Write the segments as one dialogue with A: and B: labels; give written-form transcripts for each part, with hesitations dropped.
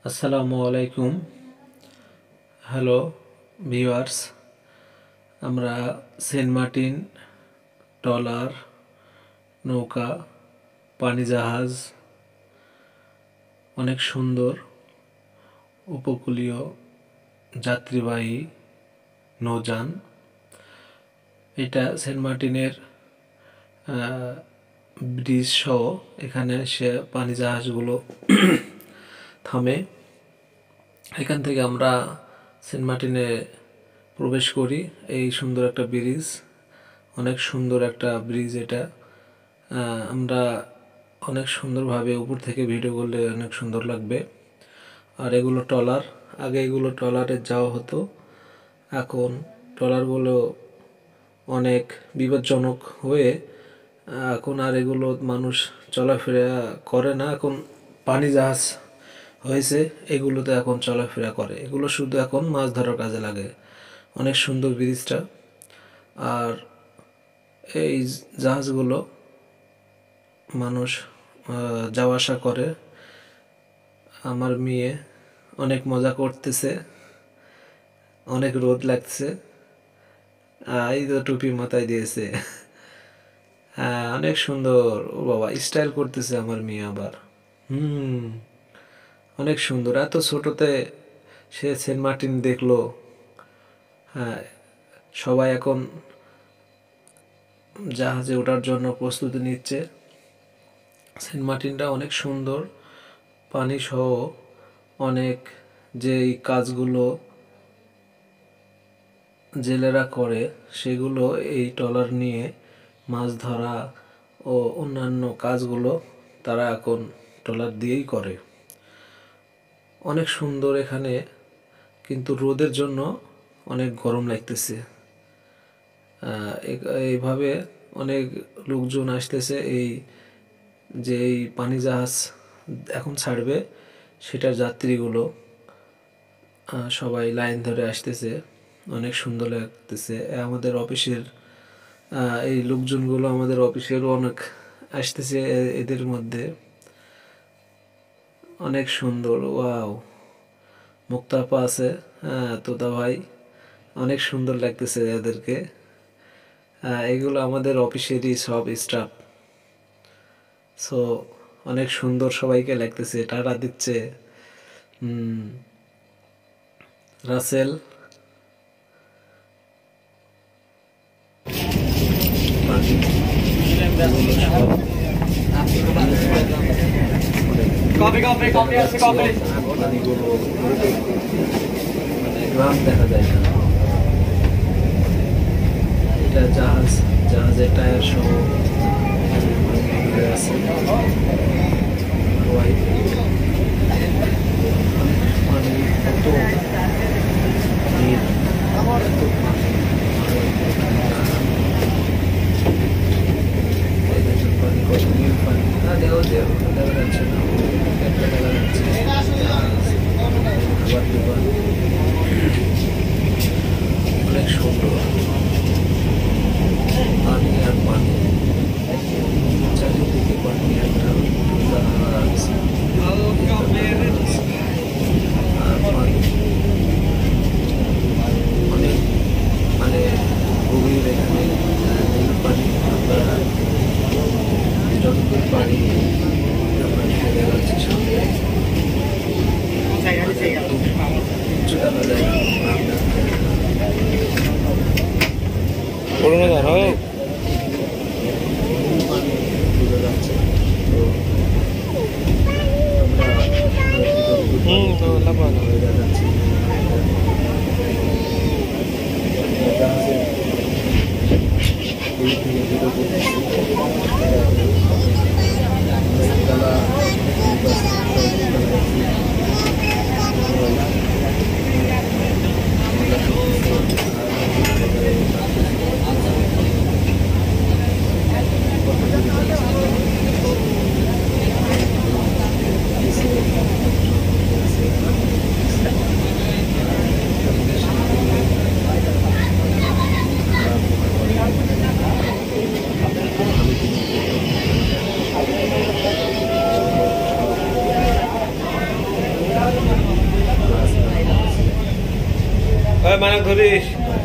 A: আসসালামু আলাইকুম। Hello viewers, আমরা সেন্ট মার্টিন ট্রলার, নৌকা, পানি জাহাজ, অনেক সুন্দর উপকূলীয় যাত্রীবাহী নৌযান, এটা সেন্ট মার্টিনের ব্রিজ সহ এখানে সে পানি জাহাজগুলো থামে। এখান থেকে আমরা সেন্ট মার্টিনে প্রবেশ করি। এই সুন্দর একটা ব্রিজ, অনেক সুন্দর একটা ব্রিজ এটা। আমরা অনেক সুন্দরভাবে উপর থেকে ভিডিও করলে অনেক সুন্দর লাগবে। আর এগুলো ট্রলার, আগে এগুলো ট্রলারে যাওয়া হতো, এখন ট্রলারগুলো অনেক বিপজ্জনক হয়ে এখন আর এগুলো মানুষ চলাফেরা করে না। এখন পানি জাহাজ হয়েছে, এগুলোতে এখন চলাফেরা করে। এগুলো শুধু এখন মাছ ধরার কাজে লাগে। অনেক সুন্দর ব্রিজটা। আর এই জাহাজগুলো মানুষ যাওয়া আসা করে। আমার মেয়ে অনেক মজা করতেছে, অনেক রোদ লাগছে, এই তো টুপি মাথায় দিয়েছে। হ্যাঁ, অনেক সুন্দর। ও বাবা, স্টাইল করতেছে আমার মেয়ে আবার। অনেক সুন্দর। এত ছোটতে সে সেন্ট মার্টিন দেখলো। হ্যাঁ, সবাই এখন জাহাজে ওঠার জন্য প্রস্তুতি নিচ্ছে। সেন্ট মার্টিনটা অনেক সুন্দর, পানি সহ অনেক যেই কাজগুলো জেলেরা করে সেগুলো এই ট্রলার নিয়ে মাছ ধরা ও অন্যান্য কাজগুলো তারা এখন ট্রলার দিয়েই করে। অনেক সুন্দর এখানে, কিন্তু রোদের জন্য অনেক গরম লাগতেছে। এইভাবে অনেক লোকজন আসতেছে। এই যে এই পানি জাহাজ এখন ছাড়বে, সেটার যাত্রীগুলো সবাই লাইন ধরে আসতেছে। অনেক সুন্দর লাগতেছে। আমাদের অফিসের এই লোকজনগুলো আমাদের অফিসেরও অনেক আসতেছে এদের মধ্যে। অনেক সুন্দর। ওয়াও, মুক্তাপা আছে, হ্যাঁ, তোতা ভাই, অনেক সুন্দর লাগতেছে এদেরকে। এগুলো আমাদের অফিসেরই সব স্টাফ। সো অনেক সুন্দর সবাইকে লাগতেছে, টাটা দিচ্ছে। রাসেল, গ্রাম দেখা যায় না। এটা জাহাজের টায়ার সহ আছে। পানি কত পানি কত নীল পানি। দেখা যাচ্ছে না, দেখা যাচ্ছে অনেক সুন্দর পানি আর পানি, চারিদিকে পানি। একটা অনেক মানে গভীর এখানে নীল পানি। আমরা যতদূর পানি আমরা দেখা যাচ্ছে সামনে দেখা যায়
B: মানব ধরিস।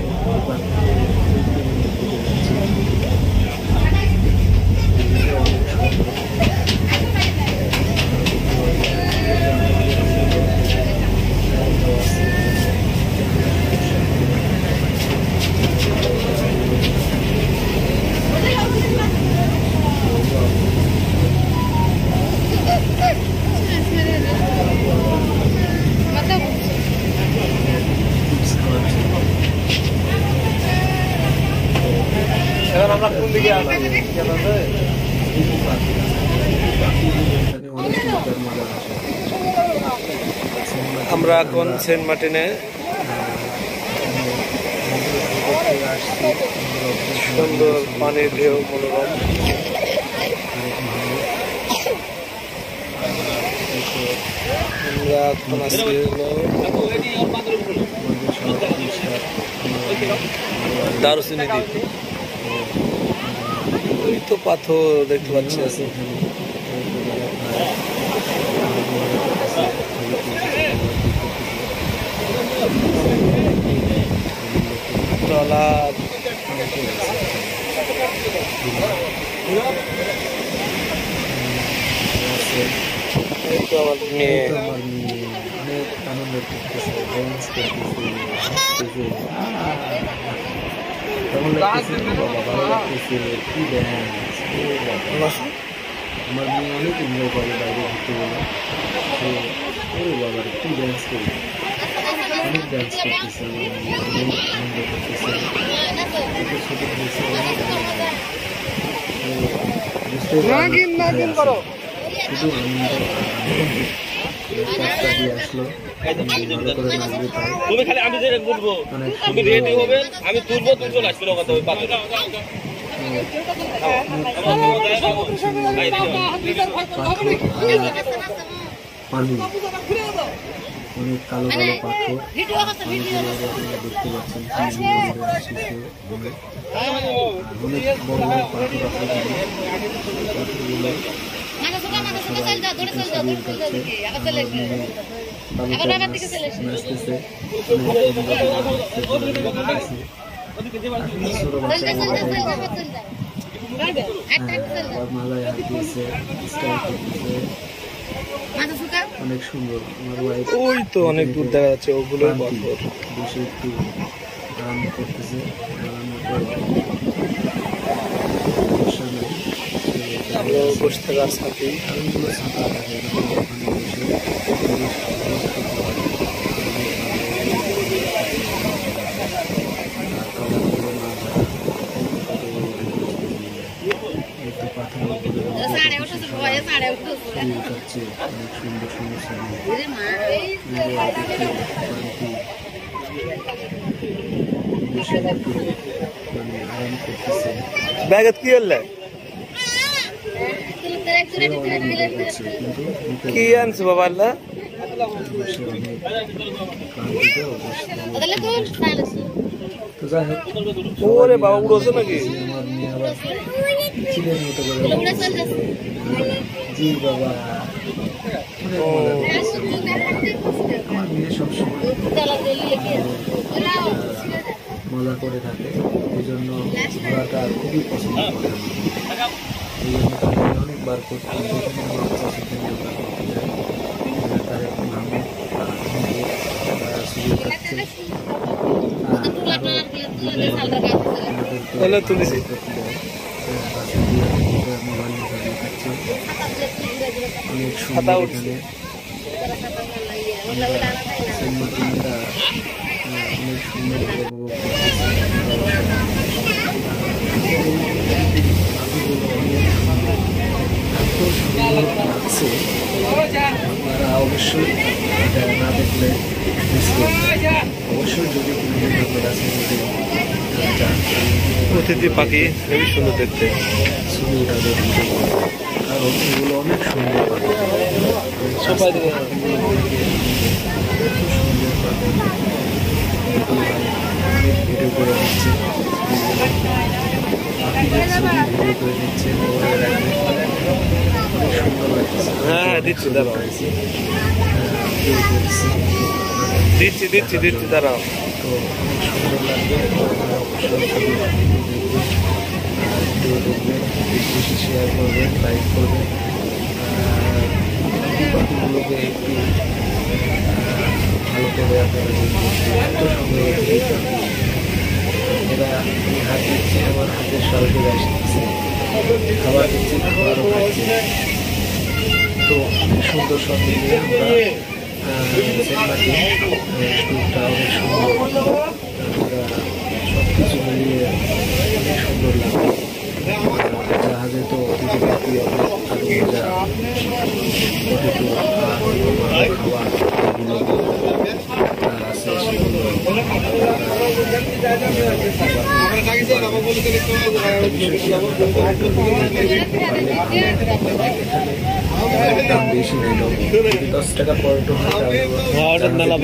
B: আমরা কোন দিকে আমরা এখন সেন্ট মার্টিনে সুন্দর পানির ঢেউ মনোরম। আমরা এখন আসছি দারুচিনি দ্বীপ। ওই তো পাথর দেখতে পাচ্ছি আছে। ট্রলার এই তো আমার মেয়ে
A: অনেক আনন্দ করতেছে, ড্যান্স করতেছে, কেমন লাগতেছে বাবা, ভালো লাগতেছে, কি ড্যান্স। আমার মেয়ে অনেক এনজয় করে বাইরে ঘুরতে গেলে। তো ওরে বাবা কি ড্যান্স করি, অনেক ড্যান্স করতেছে, অনেক আনন্দ করতেছে, ছোট ছোট হয়েছে, অনেক আনন্দ করো, শুধু আনন্দ দিয়ে আসলো। ভালো করে নাচবে তাই,
B: তুমি খালি আমি যে বলবো তুমি রেডি হবে, আমি তুলবো, তুমি চলে আসবে কথা ওই পাথর।
A: পানি অনেক কালো কালো পাথর, দেখতে পাচ্ছেন অনেক বড় বড় পাথর আছে। পাথরগুলো নাচতেছে, মালায় হাত দিয়েছে, অনেক সুন্দর। আমার ওয়াইফ
B: ওই তো অনেক দূর দেখা যাচ্ছে, ওগুলো
A: বসে একটু আরাম করতেছে।
B: আমরা বসে থাকার সাথে
A: কারণগুলো ছাতা থাকে, উঠাচ্ছে অনেক সুন্দর সুন্দর ছবি, মানে আরাম করতেছে।
B: ব্যাগত কি হল কি আনছো বাবা? আল্লাহ ওরে বাবা উড়োছে নাকি?
A: আমার মেয়ে আবার ছিলেন মতো করে জি বাবা, আমার মেয়ে সবসময় মজা করে থাকে, এই জন্য ঘোরাটা খুবই পছন্দ করে। এই জন্য তাকে অনেকবার করতাম, যেখানে আমার ইচ্ছা সেখানে আমরা করতে যাই। তার এখন আমি সুযোগ থাকছে
B: তুলেছি
A: মোবাইল দেখাচ্ছে, অনেক সুন্দর। এখানে সেন্ট মার্টিনটা অনেক সুন্দর উপভোগ লাগছে। আপনারা অবশ্যই না দেখলে অবশ্যই যদি
B: অতিথি পাখি খুবই সুন্দর দেখতে,
A: ছবি ওঠাবে, কারণ এগুলো অনেক সুন্দর পাখি,
B: সবাই
A: সুন্দর পাখি ভিডিও করে দিচ্ছে, পাখিদের ছবি ভিডিও করে দিচ্ছে, মোবাইলে রাখবে, অনেক সুন্দর লাগছে।
B: হ্যাঁ দিচ্ছি দাঁড়াও, দিচ্ছি দাঁড়াও।
A: তো অনেক সুন্দর লাগবে, আপনারা অবশ্যই ছবি দেখবেন, ভিডিও দেখবেন, বেশি বেশি শেয়ার করবেন, লাইক করবেন, পাখিগুলোকে একটু ভালো করে আপনারা দেখবেন। এত সুন্দর এই পাখি, এরা আমি হাত দিচ্ছি, আমার হাতের সরকার আসতেছে, খাবার দিচ্ছি, খাবারও খাচ্ছি। তো অনেক সুন্দর সব মিলিয়ে আমরা সেন্ট মার্টিন ট্যুরটা অনেক সুন্দর, সব কিছু মিলিয়ে অনেক সুন্দর লাগে। জাহাজে তো অতিথি পাখি অনেক আরো মজা, প্রতিটু খাবার এগুলো আছে সেগুলো দাম বেশি নেই, 10 টাকা পর তো আপনারা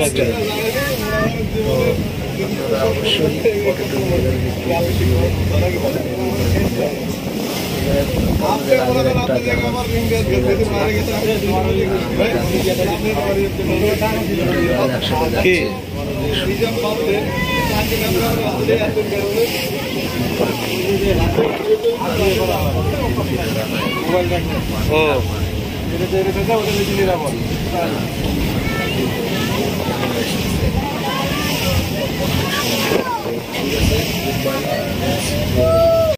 A: অবশ্যই পকেট ঠিক আছে।